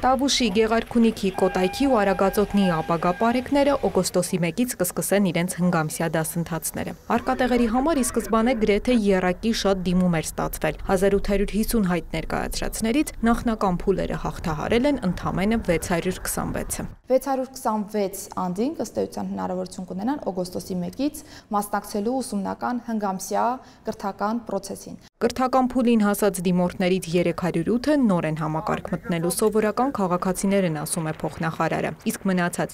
Տավուշի, Գեղարքունիքի, Կոտայքի ու Արագածոտնի ապագա պարեկները օգոստոսի 1-ից կսկսեն իրենց հնգամսյա դասընթացները։ Արկատեղերի համար ի սկզբանե գրեթե եռակի շատ դիմում էր ստացվել։ 1850 հայտ ներկայացրածներից նախնական փուլերը հաղթահարել են ընդամենը 626-ը։ 626 անդին ըստ էության հնարավորություն կունենան օգոստոսի 1-ից մասնակցելու ուսումնական հնգամսյա կրթական process-ին։ Կրթական փուլին հասած դիմորդներից 308-ը նոր են համակարգ մտնելու սովորական քաղաքացիներ են, ասում է փոխնախարարը, իսկ մնացած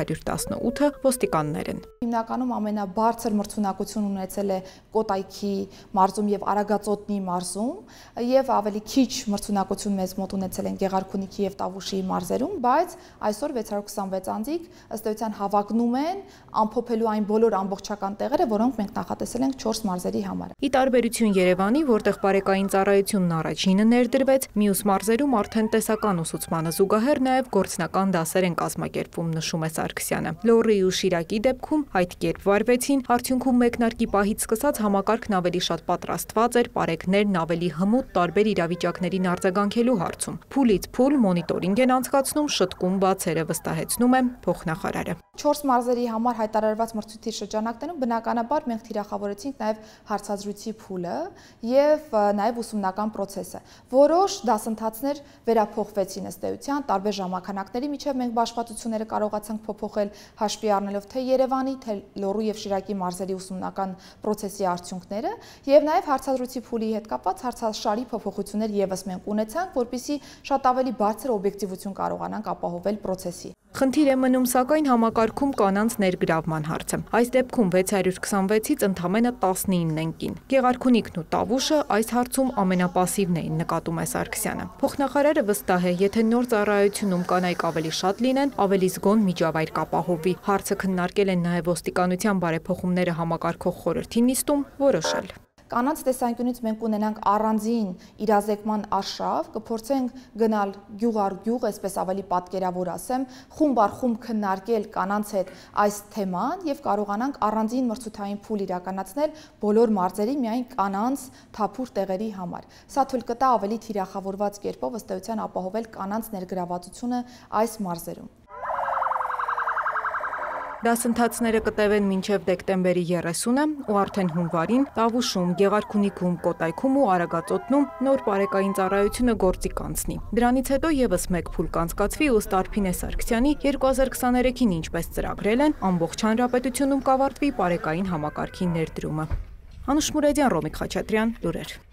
318-ը ոստիկաններ են։ Հիմնականում ամենաբարձր մրցունակություն ունեցել է Կոտայքի մարզում եւ Արագածոտնի մարզում եւ ավելի քիչ մրցունակություն մեզ մոտ ունեցել են Գեղարքունիքի եւ Տավուշի մարզերում, բայց այսօր 626 անձիկ ըստ էության հավակնում են ամփոփելու այն բոլոր ամբողջական տեղերը, որոնք մենք նախատեսել ենք 4 մարզերի համար։ Ի տարբերություն Երևանի, որտեղ բարեկային ծառայությունն առաջինը ներդրվեց, մյուս մարզերում արդեն տեսական ուսուցմանը զուգահեռ նաև գործնական դասեր են կազմակերպվում, նշում է Սարգսյանը։ Լոռի ու Շիրակի դեպքում այդ կերպ վարվեցին, արդյունքում մեկնարկի պահից սկսած համակարգն ավելի շատ պատրաստված էր, պարեկներն ավելի հմուտ տարբեր իրավիճակներին արձագանքելու հարցում։ Փուլից փուլ մոնիտորինգ են անցկացնում, շտկում բացերը, վստահեցնում է փոխնախարարը։ 4 մարզերի համար հայտարարված մրցույթի շրջանակներում բնականաբար մենք թիրախավորեցինք նաև հարցազրույցի փուլը եւ նաև ուսումնական process-ը։ Որոշ դասընթացներ վերափոխվեցին ըստ էության տարբեր ժամանակների միջև մենք բաշխվածությունները կարողացանք փոփոխել հաշվի առնելով թե Երևանի, թե Լոռու եւ Շիրակի մարզերի ուսումնական process-ի արդյունքները եւ նաև հարցազրույցի փուլի հետ կապված հարցաշարի փոփոխություններ եւս մենք ունեցանք, որպեսզի շատ ավելի բարձր օբյեկտիվություն կարողանանք ապահովել process-ի։ Խնդիր է մնում սակայն համակարգում կանանց ներգրավման հարցը։ Այս դեպքում 626-ից ընդամենը 19-ն են կին։ Գեղարքունիքն ու Տավուշը այս հարցում ամենապասիվն էին, նկատում է Սարգսյանը։ Փոխնախարարը վստահ է, եթե նոր ծառայությունում կանայք ավելի շատ լինեն, ավելի զգոն միջավայր կապահովվի։ Հարցը քննարկել են նաև ոստիկանության բարեփոխումները համակարգող խորհրդի նիստում որոշել։ Կանանց տեսանկյունից մենք ունենանք առանձին իրազեկման արշավ, կփորձենք գնալ գյուղ առ գյուղ, այսպես ավելի պատկերավոր ասեմ, խումբ առ խումբ քննարկել կանանց հետ այս թեման եւ կարողանանք առանձին մրցութային փուլ իրականացնել բոլոր մարզերի միայն կանանց թափուր տեղերի համար։ Սա թույլ կտա ավելի թիրախավորված կերպով ըստ էության ապահովել կանանց ներգրավվածությունը այս մարզերում։ Դասընթացները կտևեն մինչև դեկտեմբերի 30-ը ու արդեն հունվարին Տավուշում, Գեղարքունիքում, Կոտայքում ու Արագածոտնում նոր բարեկային ծառայությունը գործի կանցնի։ Դրանից հետո եւս մեկ փուլ կանցկացվի ըստ Արփինե Սարգսյանի 2023-ին ինչպես ծրագրել են, ամբողջ հանրապետությունում կավարտվի բարեկային համակարգի ներդրումը։ Անուշ Մուրադյան, Ռոմիկ Խաչատրյան, լուրեր։